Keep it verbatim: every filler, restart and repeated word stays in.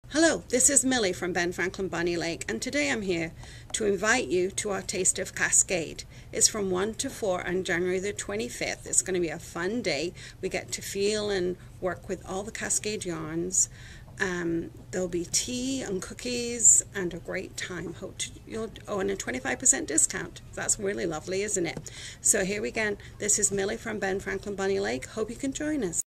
Hello, this is Millie from Ben Franklin Bonney Lake, and today I'm here to invite you to our Taste of Cascade. It's from one to four on January the twenty-fifth. It's going to be a fun day. We get to feel and work with all the Cascade yarns. Um, there'll be tea and cookies and a great time. Hope to, you'll, oh, and a twenty-five percent discount. That's really lovely, isn't it? So here we go. This is Millie from Ben Franklin Bonney Lake. Hope you can join us.